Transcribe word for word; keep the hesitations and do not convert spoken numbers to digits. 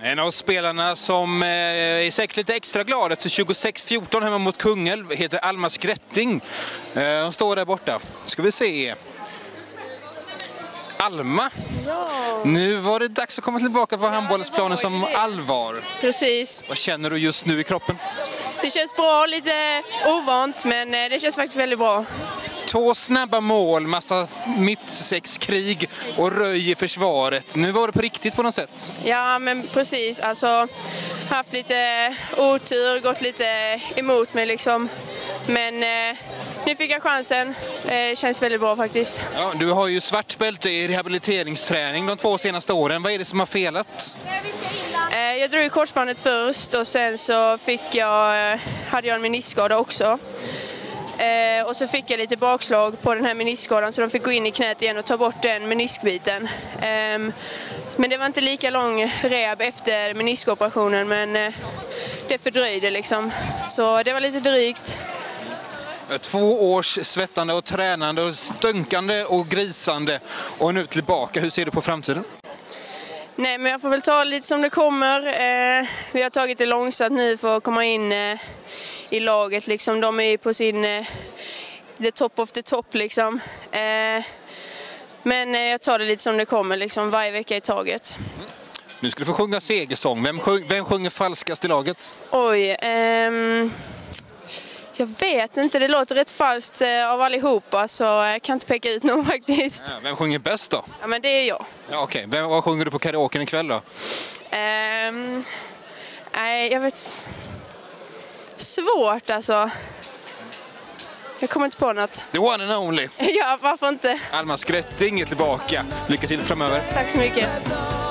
En av spelarna som är säkert lite extra glad efter tjugosex fjorton hemma mot Kungälv heter Alma Skrätting. Hon står där borta. Ska vi se. Alma, Ja. Nu var det dags att komma tillbaka på handbollsplanen som allvar. Precis. Vad känner du just nu i kroppen? Det känns bra, lite ovant, men det känns faktiskt väldigt bra. Två snabba mål, massa mittsexkrig och röj i försvaret. Nu var det på riktigt på något sätt. Ja, men precis. Alltså, haft lite otur, gått lite emot mig liksom. Men eh, nu fick jag chansen. Eh, det känns väldigt bra faktiskt. Ja, du har ju svart bälte i rehabiliteringsträning de två senaste åren. Vad är det som har felat? Eh, jag drog i korsbandet först och sen så fick jag, eh, hade jag en meniskskada också. Eh, och så fick jag lite bakslag på den här meniskskadan så de fick gå in i knät igen och ta bort den meniskbiten. Eh, men det var inte lika lång rehab efter meniskoperationen, men eh, det fördröjde liksom. Så det var lite drygt. Två års svettande och tränande och stönkande och grisande och nu tillbaka. Hur ser du på framtiden? Nej, men jag får väl ta lite som det kommer. Eh, vi har tagit det långsamt nu för att komma in eh, i laget. Liksom. De är på sin eh, the top of the top. Liksom. Eh, men eh, jag tar det lite som det kommer, liksom, varje vecka i taget. Nu ska du få sjunga segersång. Vem, sjung, vem sjunger falskast i laget? Oj, ehm, jag vet inte. Det låter rätt falskt eh, av allihopa, så jag kan inte peka ut någon faktiskt. Ja, vem sjunger bäst då? Ja, men det är jag. Ja, okej. Vem, vad sjunger du på karaoken ikväll då? Ehm, nej, jag vet. Svårt alltså. Jag kommer inte på något. The one and only. Ja, varför inte? Alma Skrätting är tillbaka. Lycka till framöver. Tack så mycket.